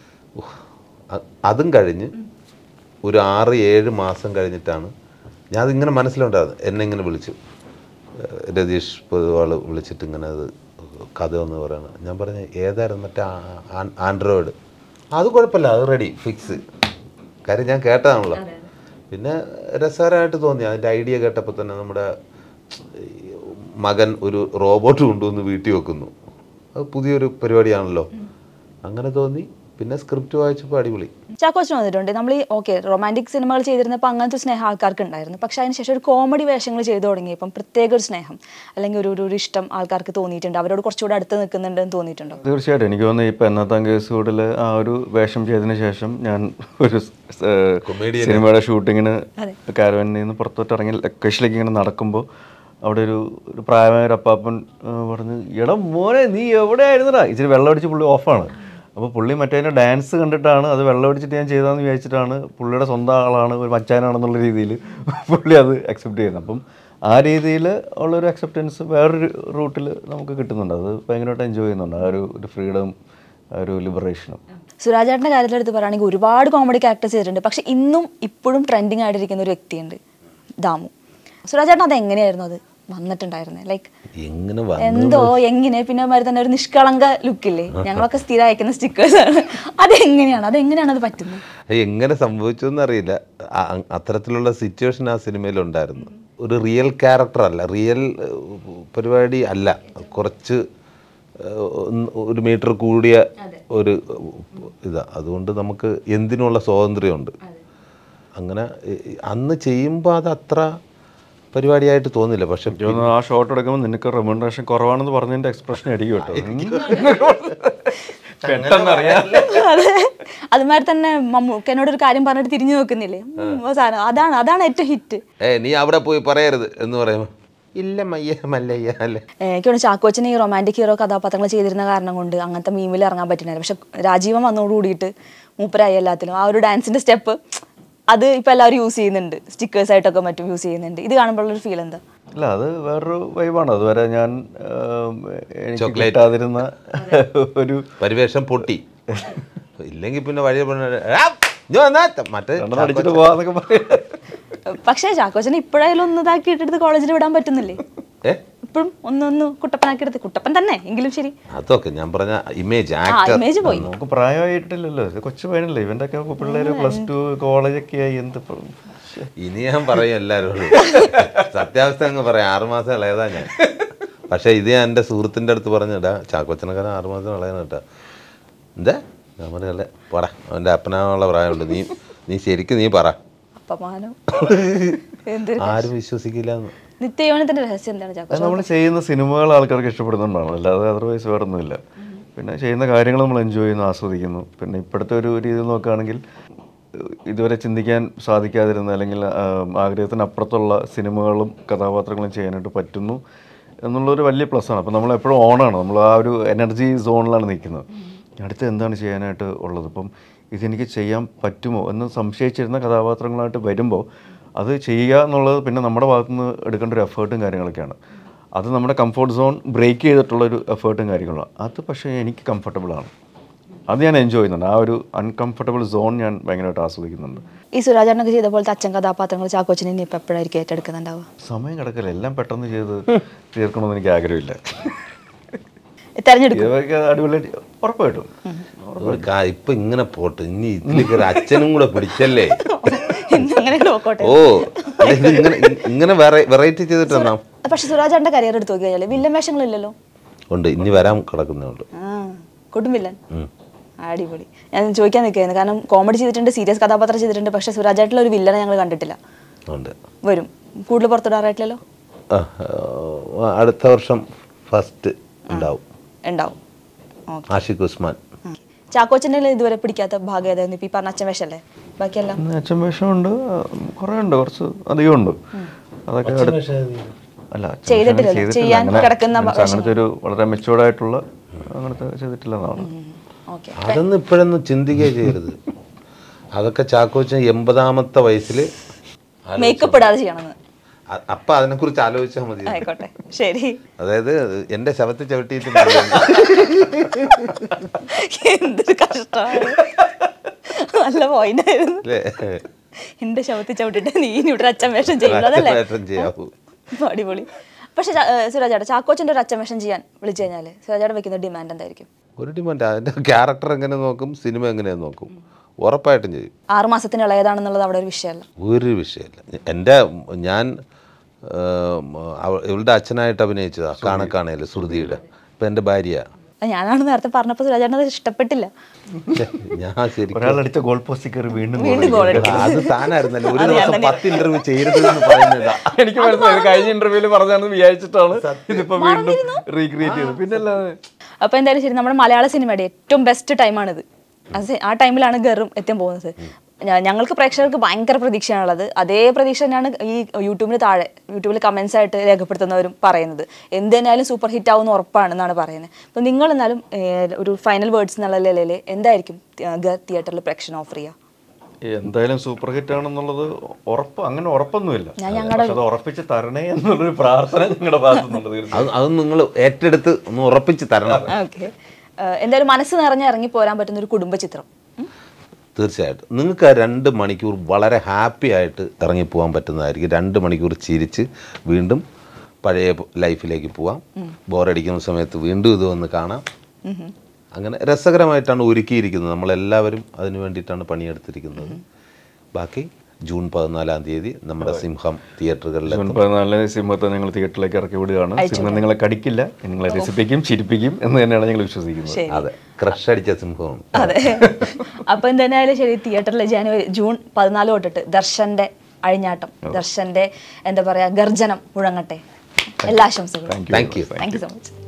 അതും കഴിഞ്ഞ് ഒരു 6-7 മാസം കഴിഞ്ഞിട്ടാണ് ഞാൻ അതിങ്ങനെ മനസ്സിലുണ്ടായിരുന്നു. എന്നെ ഇങ്ങനെ വിളിച്ചു, രതീഷ് പൊതുവാൾ വിളിച്ചിട്ട് ഇങ്ങനെ അത് കഥ എന്ന് പറയണം. ഞാൻ പറഞ്ഞ ഏതായിരുന്നു, മറ്റേ ആൻഡ്രോയിഡ്. അത് കുഴപ്പമില്ല, അത് റെഡി ഫിക്സ്. കാര്യം ഞാൻ കേട്ടതാണല്ലോ. പിന്നെ രസകരമായിട്ട് തോന്നി അതിൻ്റെ ഐഡിയ കേട്ടപ്പോൾ തന്നെ. നമ്മുടെ മകൻ ഒരു റോബോട്ട് കൊണ്ടുവന്ന് വീട്ടിൽ വെക്കുന്നു, അത് പുതിയൊരു പരിപാടിയാണല്ലോ, അങ്ങനെ തോന്നി. പിന്നെ സ്ക്രിപ്റ്റ് വായിച്ചപ്പോൾ അടിപൊളി. ചാക്കോച്ചൻ വന്നിട്ടുണ്ട്. നമ്മൾ ഈ റൊമാൻറ്റിക് സിനിമകൾ ചെയ്തിരുന്നപ്പോൾ അങ്ങനത്തെ സ്നേഹം ആൾക്കാർക്ക് ഉണ്ടായിരുന്നു. പക്ഷേ അതിനുശേഷം ഒരു കോമഡി വേഷങ്ങൾ ചെയ്തു തുടങ്ങിയപ്പം പ്രത്യേക ഒരു സ്നേഹം അല്ലെങ്കിൽ ഒരു ഇഷ്ടം ആൾക്കാർക്ക് തോന്നിയിട്ടുണ്ട്, അവരോട് കുറച്ചുകൂടെ അടുത്ത് നിൽക്കുന്നുണ്ടെന്ന് തോന്നിയിട്ടുണ്ടോ? തീർച്ചയായിട്ടും. എനിക്ക് തോന്നുന്നു ഈ പെന്നാത്താം കേസുകൂടിൽ ആ ഒരു വേഷം ചെയ്തതിന് ശേഷം ഞാൻ ഒരു സിനിമയുടെ ഷൂട്ടിങ്ങിന് കാരവനിൽ നിന്ന് പുറത്തോട്ട് ഇറങ്ങി ലൊക്കേഷനിലേക്ക് ഇങ്ങനെ നടക്കുമ്പോൾ അവിടെ ഒരു പ്രായമായ ഒരു അപ്പാപ്പൻ പറഞ്ഞ്, എടാ മോനെ നീ എവിടെയായിരുന്നടാ. ഇച്ചിരി വെള്ളം അടിച്ച് പുള്ളി ഓഫാണ്. അപ്പോൾ പുള്ളി മറ്റേ ഡാൻസ് കണ്ടിട്ടാണ് അത് വെള്ളം അടിച്ചിട്ട് ഞാൻ ചെയ്തതെന്ന് വിചാരിച്ചിട്ടാണ്, പുള്ളിയുടെ സ്വന്തം ആളാണ്, ഒരു മച്ചാനാണെന്നുള്ള രീതിയിൽ പുള്ളി അത് അക്സെപ്റ്റ് ചെയ്യുന്നത്. അപ്പം ആ രീതിയിൽ ഉള്ളൊരു അക്സെപ്റ്റൻസ് വേറൊരു റൂട്ടിൽ നമുക്ക് കിട്ടുന്നുണ്ട്. അത് ഭയങ്കരമായിട്ട് എൻജോയ് ചെയ്യുന്നുണ്ട്, ആ ഒരു ഫ്രീഡം, ആ ഒരു ലിബറേഷനും. സുരാജേട്ടൻ്റെ കാര്യത്തിലെടുത്ത് പറയുകയാണെങ്കിൽ ഒരുപാട് കോമഡി ക്യാരക്ടേഴ്സ് ചെയ്തിട്ടുണ്ട്. പക്ഷെ ഇപ്പോഴും ട്രെൻഡിങ് ആയിട്ടിരിക്കുന്ന ഒരു വ്യക്തിയുണ്ട്, ദാമു. സുരാജേട്ടൻ അത് എങ്ങനെയായിരുന്നു അത് വന്നിട്ടുണ്ടായിരുന്നത്? ലൈക്ക് എന്തോ എങ്ങനെ പിന്നെ മാതിരി തന്നെ ഒരു നിഷ്കളങ്ക ലുക്കില്ലേ, ഞങ്ങളൊക്കെ സ്ഥിരം അയക്കുന്ന സ്റ്റിക്കേഴ്സ് ആണ്. അതെങ്ങനെയാണ് അത് പറ്റുന്നത്? എങ്ങനെ സംഭവിച്ചതെന്ന് അറിയില്ല. അത്തരത്തിലുള്ള സിറ്റുവേഷൻ ആ സിനിമയിലുണ്ടായിരുന്നു. ഒരു റിയൽ ക്യാരക്ടർ അല്ല, റിയൽ പരിപാടി അല്ല, കുറച്ച് 1 മീറ്റർ കൂടിയ ഒരു ഇതാ. അതുകൊണ്ട് നമുക്ക് എന്തിനുള്ള സ്വാതന്ത്ര്യമുണ്ട്. അങ്ങനെ അന്ന് ചെയ്യുമ്പോൾ അത് അത്ര പരിപാടിയായിട്ട് തോന്നില്ല. പക്ഷെ ആ ഷോട്ട് എടുക്കുമ്പോൾ നിനക്ക് റെമ്യൂണറേഷൻ കുറവാണെന്ന് പറഞ്ഞതിന്റെ എക്സ്പ്രഷൻ അടിക്കും കേട്ടോ. അതുമാതിരി തന്നെ മമ്മൂക്കനോട് ഒരു കാര്യം പറഞ്ഞിട്ട് തിരിഞ്ഞു നോക്കുന്നില്ലേ, അതാണ് ഏറ്റവും ഹിറ്റ്. നീ അവിടെ പോയി പറയരുത് എന്ന് പറയുമ്പോൾ ഇല്ല മല്ലയ്യ അല്ലേ. എനിക്കാണ് ചാക്കോച്ചൻ ഈ റൊമാൻറ്റിക് ഹീറോ കഥാപാത്രങ്ങൾ ചെയ്തിരുന്ന കാരണം കൊണ്ട് അങ്ങനത്തെ മീമിൽ ഇറങ്ങാൻ പറ്റുന്നില്ല. പക്ഷെ രാജീവൻ വന്നോടുകൂടിയിട്ട് മൂപ്പരായി എല്ലാത്തിലും ആ ഒരു ഡാൻസിന്റെ സ്റ്റെപ്പ് അത് ഇപ്പം എല്ലാവരും യൂസ് ചെയ്യുന്നുണ്ട്, സ്റ്റിക്കേഴ്സ് ആയിട്ടൊക്കെ മറ്റും യൂസ് ചെയ്യുന്നുണ്ട്. ഇത് കാണുമ്പോഴുള്ളൊരു ഫീൽ എന്താ? അല്ല, അത് വേറൊരു വൈബാണ്. അതുവരെ ഞാൻ കിട്ടാതിരുന്ന ഒരു പരിവേഷം പൊട്ടി ഇല്ലെങ്കിൽ പിന്നെ വഴി അടിച്ചിട്ട് പോവാന്നൊക്കെ പറയാം. പക്ഷേ ചാക്കോച്ചനെ ഇപ്പോഴായാലും ഒന്ന് ഇതാക്കി ഇട്ടെടുത്ത് കോളേജിൽ വിടാൻ പറ്റുന്നില്ലേ? ഇപ്പോഴും ഒന്ന് കുട്ടപ്പനാക്കി എടുത്ത്, കുട്ടപ്പൻ തന്നെ എങ്കിലും ശരി. അതൊക്കെ ഞാൻ പറഞ്ഞ ഇമേജ് പോയി. നമുക്ക് പ്രായമായിട്ടില്ലല്ലോ, കൊച്ചു പയ്യനല്ലേ ഇവന്റെ ഒക്കെ. പിള്ളേര് +2 കോളേജൊക്കെ ആയി. എന്ത് ഇനി ഞാൻ പറയും എല്ലാവരോടും സത്യാവസ്ഥ അങ്ങ് പറയാം. 6 മാസം ഇളയതാ ഞാൻ. പക്ഷെ ഇത് ഞാൻ എൻ്റെ സുഹൃത്തിൻ്റെ അടുത്ത് പറഞ്ഞിട്ടാ, ചാക്കോച്ചനക്കാരൻ 6 മാസം ഇളയതാണ് കേട്ടോ. എന്താ ഞാൻ പറയല്ലേ, പറ അവൻ്റെ അപ്പനാനുള്ള പ്രായമുണ്ട്, നീ ശരിക്കും നീ പറ. ആരും വിശ്വസിക്കില്ല. നിത്യയോനത്തിന്റെ രഹസ്യം എന്താണ് ചാക്കോ? നമ്മൾ ചെയ്യുന്ന സിനിമകൾ ആൾക്കാർക്ക് ഇഷ്ടപ്പെടുന്നുണ്ടാണ്, അല്ലാതെ അതർവൈസ് വേറെ ഒന്നുമില്ല. പിന്നെ ചെയ്യുന്ന കാര്യങ്ങൾ നമ്മൾ എൻജോയ് ചെയ്യുന്നു, ആസ്വദിക്കുന്നു. പിന്നെ ഇപ്പോഴത്തെ ഒരു രീതിയിൽ നോക്കുകയാണെങ്കിൽ ഇതുവരെ ചിന്തിക്കാൻ സാധിക്കാതിരുന്ന അല്ലെങ്കിൽ ആഗ്രഹത്തിനപ്പുറത്തുള്ള സിനിമകളും കഥാപാത്രങ്ങളും ചെയ്യാനായിട്ട് പറ്റുന്നു എന്നുള്ളൊരു വലിയ പ്ലസ്സാണ്. അപ്പോൾ നമ്മളെപ്പോഴും ഓണാണ്, നമ്മൾ ആ ഒരു എനർജി സോണിലാണ് നിൽക്കുന്നത്. അടുത്ത് എന്താണ് ചെയ്യാനായിട്ട് ഉള്ളത്, ഇപ്പം ഇതെനിക്ക് ചെയ്യാൻ പറ്റുമോ എന്ന് സംശയിച്ചിരുന്ന കഥാപാത്രങ്ങളായിട്ട് വരുമ്പോൾ അത് ചെയ്യുക എന്നുള്ളത് പിന്നെ നമ്മുടെ ഭാഗത്തുനിന്ന് എടുക്കേണ്ട ഒരു എഫേർട്ടും കാര്യങ്ങളൊക്കെയാണ്. അത് നമ്മുടെ കംഫർട്ട് സോൺ ബ്രേക്ക് ചെയ്തിട്ടുള്ളൊരു എഫേർട്ടും കാര്യങ്ങളാണ്. അത് പക്ഷേ എനിക്ക് കംഫർട്ടബിളാണ്, അത് ഞാൻ എൻജോയ് ചെയ്യുന്നുണ്ട്. ആ ഒരു അൺകംഫർട്ടബിൾ സോൺ ഞാൻ ഭയങ്കരമായിട്ട് ആസ്വദിക്കുന്നുണ്ട്. ഈ സുരാജേട്ടനൊക്കെ ചെയ്ത പോലത്തെ അച്ഛൻ കഥാപാത്രങ്ങൾ ചാക്കോച്ചനെ ഇനി ഇപ്പം എപ്പോഴായിരിക്കും ഏറ്റെടുക്കുന്നുണ്ടാവുക? സമയം കിടക്കില്ല, എല്ലാം പെട്ടെന്ന് ചെയ്ത് തീർക്കണമെന്ന് എനിക്ക് ആഗ്രഹമില്ല. അടിപൊളിയായിട്ട് ഉറപ്പായിട്ടും ഇപ്പൊ ഇങ്ങനെ പോട്ടെ, ഇനി ഇതിലേക്ക് അച്ഛനും കൂടെ പിടിച്ചല്ലേ. ഓ ഇങ്ങനെ വെറൈറ്റി ചെയ്തിട്ടാ. പക്ഷെ സുരാജേട്ടന്റെ കരിയർ എടുത്ത് നോക്കിയാൽ വില്ലൻ വേഷങ്ങളില്ലല്ലോ. ഉണ്ട്, ഇനി വരാൻ കിടക്കുന്നുണ്ട് കൊടുംവില്ലൻ. അടിപൊളി. ഞാൻ ചോദിക്കാൻ നിൽക്കുകയായിരുന്നു, കാരണം കോമഡി ചെയ്തിട്ടുണ്ട്, സീരിയസ് കഥാപാത്രം ചെയ്തിട്ടുണ്ട്, പക്ഷെ സുരാജേട്ടനിൽ ഒരു വില്ലനെ ഞങ്ങൾ കണ്ടിട്ടില്ല. വരും കൂടുതൽ പുറത്തുവിടാറായിട്ടില്ലല്ലോ. അടുത്ത വർഷം ഫസ്റ്റ് ഉണ്ടാവും. ആഷിഖ് ഉസ്മാൻ. ചാക്കോച്ചൻ്റെ ഇതുവരെ പിടിക്കാത്ത ഭാഗം ഏതായിരുന്നു? ഇപ്പം ഈ പറഞ്ഞ അച്ഛൻ വേഷമല്ലേ? ബാക്കിയെല്ലാം അച്ഛൻ വേഷമുണ്ട്, കുറേ ഉണ്ട്, കുറച്ച് അധികം ഉണ്ട്. അതൊക്കെ അല്ല അങ്ങനത്തെ ഒരു വളരെ മെച്ചൂർഡായിട്ടുള്ള അങ്ങനത്തെ ചെയ്തിട്ടില്ലെന്നാണ്. അതൊന്നും ഇപ്പോഴൊന്നും ചിന്തിക്കുകയേ ചെയ്യരുത്. അതൊക്കെ ചാക്കോച്ചൻ 80ാമത്തെ വയസ്സിൽ മേക്കപ്പ് ഇടാതെ ചെയ്യണമെന്ന്. അപ്പം അതിനെക്കുറിച്ച് ആലോചിച്ചാൽ മതി. ആയിക്കോട്ടെ, ശരി. അതായത് എൻ്റെ ശവത്തിൽ ചവിട്ടിയിട്ട് എന്തൊരു കഷ്ടമാണ്. നല്ല പോയിന്റായിരുന്നു. എന്റെ ശവത്തിൽ ചവിട്ടിട്ട് നീ ഇവിടെ അച്ഛൻ വേഷം ചെയ്യുന്നതല്ലേ? അടിപൊളി. പക്ഷെ സുരാജേട്ടാ, ചാക്കോച്ചൻ്റെ ഒരു അച്ഛൻ വേഷം ചെയ്യാൻ വിളിച്ചു കഴിഞ്ഞാൽ സുരാജേട്ടൻ വെക്കുന്ന ഡിമാൻഡ് എന്തായിരിക്കും? ഒരു ഡിമാൻഡ് അതിൻ്റെ ക്യാരക്ടർ എങ്ങനെ നോക്കും, സിനിമ എങ്ങനെയാന്ന് നോക്കും, ഉറപ്പായിട്ടും ചെയ്യും. 6 മാസത്തിന് ഇളയതാണെന്നുള്ളത് അവിടെ ഒരു വിഷയമല്ല. ഒരു വിഷയമല്ല. ഞാൻ ഇവളുടെ അച്ഛനായിട്ട് അഭിനയിച്ചതാണ് കാണക്കാണേൽ ശ്രുതിയുടെ. ഇപ്പം എൻ്റെ ഭാര്യ. ഞാനാണ് നേരത്തെ പറഞ്ഞപ്പോൾ സുരാജേട്ടൻ അത് ഇഷ്ടപ്പെട്ടില്ല. ഞാൻ ശരിക്കും ഒരാളടിച്ച ഗോൾ പോസ്റ്റ് കയറി വീണ്ടും അത് താനായിരുന്നല്ലോ ഒരു ദിവസം 10 ഇന്റർവ്യൂ ചെയ്യരുതെന്ന് പറയുന്നതാ. എനിക്ക് മനസ്സിലായി. കഴിഞ്ഞ ഇന്റർവ്യൂവിൽ പറഞ്ഞാണെന്ന് വിചാരിച്ചിട്ടാണ് ഇതിപ്പോ വീണ്ടും റീക്രിയേറ്റ് ചെയ്തത്. പിന്നെ അല്ലാതെ അപ്പോൾ എന്തായാലും ശരി, നമ്മുടെ മലയാള സിനിമയുടെ ഏറ്റവും ബെസ്റ്റ് ടൈമാണിത്. ആ ടൈമിലാണ് ഗറും എത്താൻ പോകുന്നത്. ഞങ്ങൾക്ക് പ്രേക്ഷകർക്ക് ഭയങ്കര പ്രതീക്ഷയാണുള്ളത്. അതേ പ്രതീക്ഷ തന്നെയാണ് ഈ യൂട്യൂബിൽ കമൻസ് ആയിട്ട് രേഖപ്പെടുത്തുന്നവരും പറയുന്നത്. എന്ത് തന്നെയാലും സൂപ്പർ ഹിറ്റ് ആവുമെന്ന് ഉറപ്പാണെന്നാണ് പറയുന്നത്. അപ്പോൾ നിങ്ങൾ എന്നാലും ഒരു ഫൈനൽ വേർഡ്സ് എന്നുള്ള നിലയിൽ എന്തായിരിക്കും ഗർ തിയേറ്ററിൽ പ്രേക്ഷകൻ ഓഫർ ചെയ്യുക? എന്തായാലും സൂപ്പർ ഹിറ്റ് ആണെന്നുള്ളത് അങ്ങനെ ഉറപ്പൊന്നുമില്ല. അത് ഉറപ്പിച്ച് തരണേ എന്നുള്ളൊരു പ്രാർത്ഥന നിങ്ങളുടെ ഭാഗത്തുനിന്നുണ്ട്. അത് നിങ്ങൾ ഏറ്റെടുത്ത് ഒന്ന് ഉറപ്പിച്ച് തരണം. ഓക്കെ, എന്തായാലും മനസ്സ് നിറഞ്ഞ് ഇറങ്ങി പോരാൻ പറ്റുന്ന ഒരു കുടുംബ ചിത്രം. തീർച്ചയായിട്ടും നിങ്ങൾക്ക് 2 മണിക്കൂർ വളരെ ഹാപ്പി ആയിട്ട് ഇറങ്ങിപ്പോകാൻ പറ്റുന്നതായിരിക്കും. 2 മണിക്കൂർ ചിരിച്ച് വീണ്ടും പഴയ ലൈഫിലേക്ക് പോവാം. ബോറടിക്കുന്ന സമയത്ത് വീണ്ടും ഇത് വന്ന് കാണാം. അങ്ങനെ രസകരമായിട്ടാണ് ഒരുക്കിയിരിക്കുന്നത്. നമ്മളെല്ലാവരും അതിനു വേണ്ടിയിട്ടാണ് പണിയെടുത്തിരിക്കുന്നത്. ബാക്കി ജൂൺ 14-ാം തീയതി നമ്മുടെ സിംഹം തിയേറ്ററുകളിൽ. ജൂൺ 14 സിംഹത്തെ ഞങ്ങൾ തിയേറ്ററിലേക്ക് ഇറക്കി വിടുകയാണ്. സിംഹം നിങ്ങളെ കടിക്കില്ല, നിങ്ങളെ രസിപ്പിക്കും, ചിരിപ്പിക്കും എന്ന് തന്നെയാണ് ഞങ്ങൾ വിശ്വസിക്കുന്നത്. അതെ, ക്രഷ് അടിച്ച സിംഹമാണ്. അതെ. അപ്പം എന്തായാലും ശരി, തിയേറ്ററിൽ ജൂൺ 14 തൊട്ടിട്ട് ദർശന്റെ അഴിഞ്ഞാട്ടം, ദർശന്റെ എന്താ പറയാ ഗർജനം മുഴങ്ങട്ടെ. എല്ലാ ആശംസകളും. Thank you so much.